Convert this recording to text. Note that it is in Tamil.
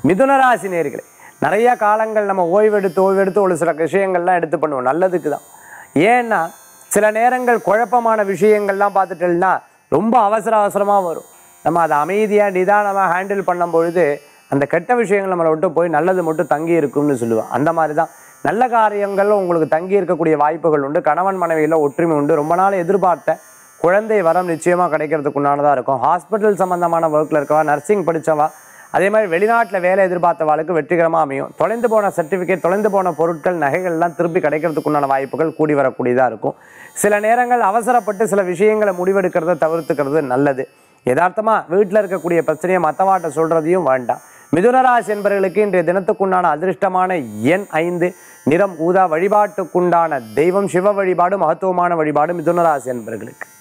மிதுன ராசி நேயர்களே, நிறைய காலங்கள் நம்ம ஓய்வெடுத்து ஒரு சில விஷயங்கள்லாம் எடுத்து பண்ணுவோம், நல்லதுக்கு தான். ஏன்னா சில நேரங்கள் குழப்பமான விஷயங்கள்லாம் பார்த்துட்டோம்னா ரொம்ப அவசரமாக வரும். நம்ம அதை அமைதியாக நிதானமாக ஹேண்டில் பண்ணும் பொழுது அந்த கெட்ட விஷயங்கள் நம்மளை விட்டு போய் நல்லது மட்டும் தங்கி இருக்கும்னு சொல்லுவேன். அந்த மாதிரி தான் நல்ல காரியங்கள் உங்களுக்கு தங்கி இருக்கக்கூடிய வாய்ப்புகள் உண்டு. கணவன் மனைவியில் ஒற்றுமை உண்டு. ரொம்ப நாள் எதிர்பார்த்த குழந்தை வரம் நிச்சயமாக கிடைக்கிறதுக்கு உண்டானதாக இருக்கும். ஹாஸ்பிட்டல் சம்மந்தமான ஒர்க்கில் இருக்கவா, நர்சிங் படித்தவா, அதே மாதிரி வெளிநாட்டில் வேலை எதிர்பார்த்தவாளுக்கு வெற்றிகரமாக அமையும். தொலைந்து போன சர்டிஃபிகேட், தொலைந்து போன பொருட்கள், நகைகள்லாம் திருப்பி கிடைக்கிறதுக்குண்டான வாய்ப்புகள் கூடி வரக்கூடியதாக இருக்கும். சில நேரங்கள் அவசரப்பட்டு சில விஷயங்களை முடிவெடுக்கிறத தவிர்த்துக்கிறது நல்லது. யதார்த்தமாக வீட்டில் இருக்கக்கூடிய பிரச்சனையை மற்றவாட்ட சொல்கிறதையும் வேண்டாம். மிதுனராசி என்பவர்களுக்கு இன்றைய தினத்துக்குண்டான அதிர்ஷ்டமான எண் 5, நிறம் ஊதா. வழிபாட்டுக்குண்டான தெய்வம் சிவ வழிபாடு, மகத்துவமான வழிபாடு மிதுனராசி என்பவர்களுக்கு.